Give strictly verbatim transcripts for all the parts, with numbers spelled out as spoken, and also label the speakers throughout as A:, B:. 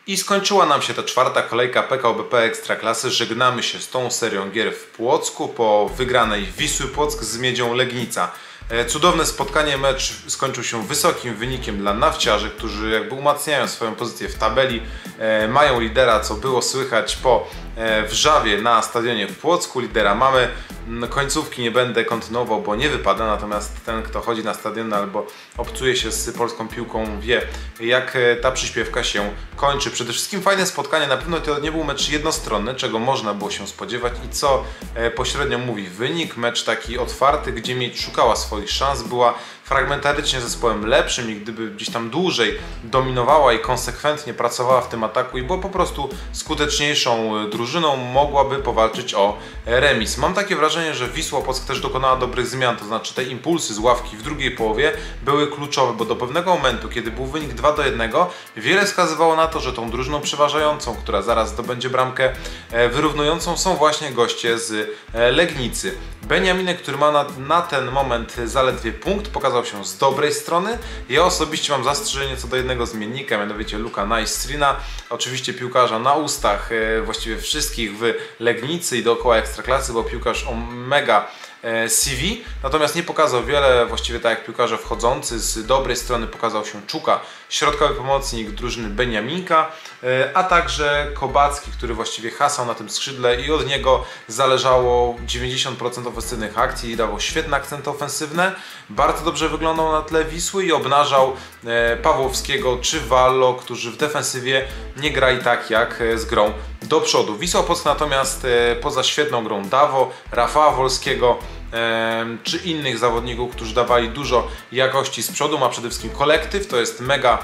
A: I skończyła nam się ta czwarta kolejka P K O B P Ekstraklasy. Żegnamy się z tą serią gier w Płocku po wygranej Wisły Płock z Miedzią Legnica. Cudowne spotkanie, mecz skończył się wysokim wynikiem dla nawciarzy, którzy jakby umacniają swoją pozycję w tabeli, mają lidera, co było słychać po wrzawie na stadionie w Płocku. Lidera mamy, końcówki nie będę kontynuował, bo nie wypada, natomiast ten, kto chodzi na stadion albo obcuje się z polską piłką, wie, jak ta przyśpiewka się kończy. Przede wszystkim fajne spotkanie, na pewno to nie był mecz jednostronny, czego można było się spodziewać i co pośrednio mówi wynik. Mecz taki otwarty, gdzie Miedź szukała swoich szans, była fragmentarycznie zespołem lepszym i gdyby gdzieś tam dłużej dominowała i konsekwentnie pracowała w tym ataku i była po prostu skuteczniejszą drużyną, mogłaby powalczyć o remis. Mam takie wrażenie, że Wisła Płock też dokonała dobrych zmian, to znaczy te impulsy z ławki w drugiej połowie były kluczowe, bo do pewnego momentu, kiedy był wynik dwa do jednego, wiele wskazywało na to, że tą drużyną przeważającą, która zaraz zdobędzie bramkę wyrównującą, są właśnie goście z Legnicy. Beniaminek, który ma na, na ten moment zaledwie punkt, pokazał się z dobrej strony. Ja osobiście mam zastrzeżenie co do jednego zmiennika, mianowicie Luka Najstrina, oczywiście piłkarza na ustach właściwie wszystkich w Legnicy i dookoła Ekstraklasy, bo piłkarz o mega C V, natomiast nie pokazał wiele, właściwie tak jak piłkarze wchodzący. Z dobrej strony pokazał się Czuka, środkowy pomocnik drużyny Beniaminka, a także Kobacki, który właściwie hasał na tym skrzydle i od niego zależało dziewięćdziesiąt procent ofensywnych akcji i dawał świetne akcenty ofensywne. Bardzo dobrze wyglądał na tle Wisły i obnażał Pawłowskiego czy Wallo, którzy w defensywie nie grali tak jak z grą do przodu. Wisła Płock natomiast poza świetną grą Dawo, Rafała Wolskiego czy innych zawodników, którzy dawali dużo jakości z przodu, ma przede wszystkim kolektyw, to jest mega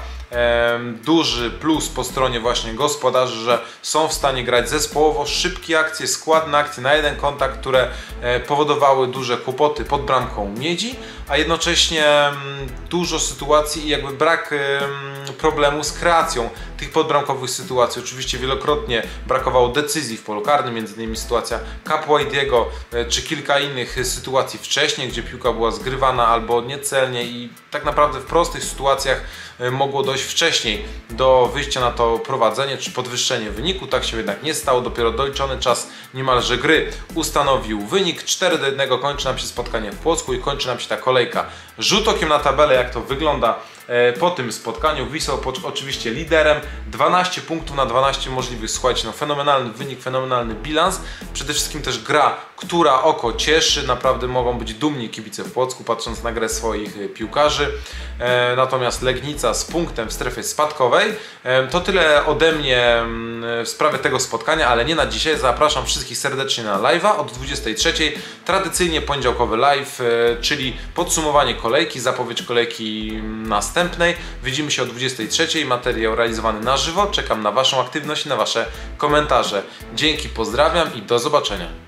A: duży plus po stronie właśnie gospodarzy, że są w stanie grać zespołowo, szybkie akcje, składne akcje na jeden kontakt, które powodowały duże kłopoty pod bramką Miedzi, a jednocześnie dużo sytuacji i jakby brak problemu z kreacją tych podbramkowych sytuacji. Oczywiście wielokrotnie brakowało decyzji w polu karnym, między innymi sytuacja Capuaidiego czy kilka innych sytuacji wcześniej, gdzie piłka była zgrywana albo niecelnie i tak naprawdę w prostych sytuacjach mogło dojść wcześniej do wyjścia na to prowadzenie czy podwyższenie wyniku. Tak się jednak nie stało. Dopiero doliczony czas niemalże gry ustanowił wynik. cztery do jednego kończy nam się spotkanie w Płocku i kończy nam się ta kolejka. Rzut okiem na tabelę, jak to wygląda po tym spotkaniu. Wisła Płock oczywiście liderem, dwanaście punktów na dwanaście możliwych. Słuchajcie, no fenomenalny wynik, fenomenalny bilans. Przede wszystkim też gra, która oko cieszy. Naprawdę mogą być dumni kibice w Płocku, patrząc na grę swoich piłkarzy. E, natomiast Legnica z punktem w strefie spadkowej. E, to tyle ode mnie w sprawie tego spotkania, ale nie na dzisiaj. Zapraszam wszystkich serdecznie na live'a od dwudziestej trzeciej. Tradycyjnie poniedziałkowy live, e, czyli podsumowanie kolejki, zapowiedź kolejki następnej. Widzimy się o dwudziestej trzeciej. Materiał realizowany na żywo. Czekam na Waszą aktywność i na Wasze komentarze. Dzięki, pozdrawiam i do zobaczenia.